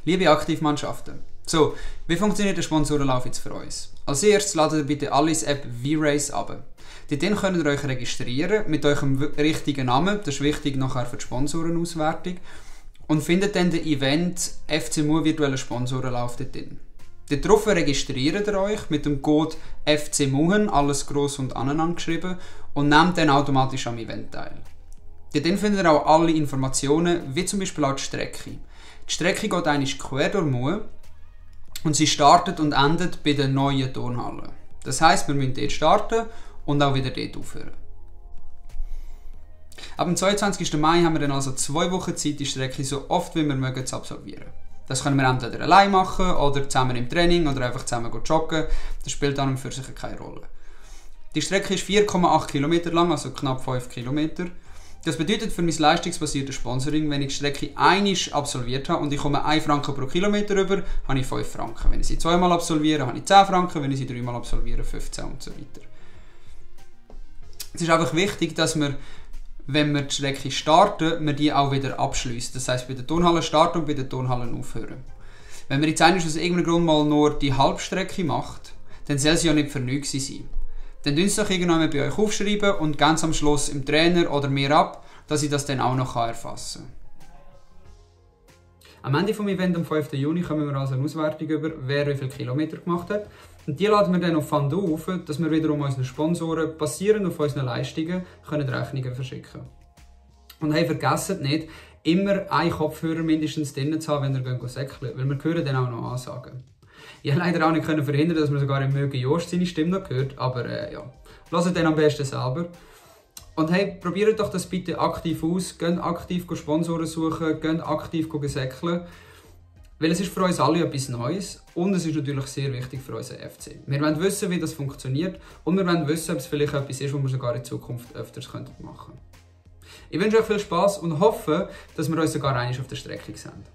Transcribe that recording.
Liebe Aktivmannschaften, so, wie funktioniert der Sponsorenlauf jetzt für uns? Als erstes ladet ihr bitte alle die App V-Race ab. Dort könnt ihr euch registrieren mit eurem richtigen Namen, das ist wichtig nachher für die Sponsorenauswertung, und findet dann den Event FC Mu virtueller Sponsorenlauf dort drin. Darauf registriert ihr euch mit dem Code FC Muhen, alles gross und aneinander geschrieben, und nehmt dann automatisch am Event teil. Dort findet ihr auch alle Informationen, wie zum Beispiel auch die Strecke. Die Strecke geht eigentlich quer durch Mu und sie startet und endet bei der neuen Turnhalle. Das heisst, wir müssen dort starten und auch wieder dort aufhören. Ab dem 22. Mai haben wir dann also 2 Wochen Zeit, die Strecke so oft wie wir mögen zu absolvieren. Das können wir entweder allein machen oder zusammen im Training oder einfach zusammen joggen. Das spielt dann für sich keine Rolle. Die Strecke ist 4,8 km lang, also knapp 5 km. Das bedeutet für mein leistungsbasiertes Sponsoring, wenn ich die Strecke einmal absolviert habe und ich komme 1 Franken pro Kilometer über, habe ich 5 Franken. Wenn ich sie 2-mal absolviere, habe ich 10 Franken, wenn ich sie 3-mal absolviere, 15 und so weiter. Es ist einfach wichtig, dass wir, wenn wir die Strecke starten, wir die auch wieder abschliessen. Das heisst, bei der Turnhalle starten und bei der Turnhalle aufhören. Wenn man jetzt aus irgendeinem Grund mal nur die Halbstrecke macht, dann soll sie ja nicht für nichts sein. Dann tun Sie doch irgendwann bei euch aufschreiben und ganz am Schluss im Trainer oder mir ab, dass ich das dann auch noch erfassen kann. Am Ende des Events am 5. Juni kommen wir also eine Auswertung über, wer wie viele Kilometer gemacht hat. Und die laden wir dann auf Fandu auf, dass wir wiederum unseren Sponsoren, basierend auf unseren Leistungen, können Rechnungen verschicken können. Und hey, vergesst nicht, immer einen Kopfhörer mindestens drin zu haben, wenn ihr säckeln, weil wir hören dann auch noch Ansagen. Ich konnte leider auch nicht verhindern, dass man sogar im Möge Jost seine Stimme noch hört, aber ja, lasst den am besten selber. Und hey, probiert doch das bitte aktiv aus, geht aktiv Sponsoren suchen, geht aktiv säckeln, weil es ist für uns alle etwas Neues und es ist natürlich sehr wichtig für unseren FC. Wir wollen wissen, wie das funktioniert und wir wollen wissen, ob es vielleicht etwas ist, was wir sogar in Zukunft öfters machen könnten. Ich wünsche euch viel Spass und hoffe, dass wir uns sogar einmal auf der Strecke sehen.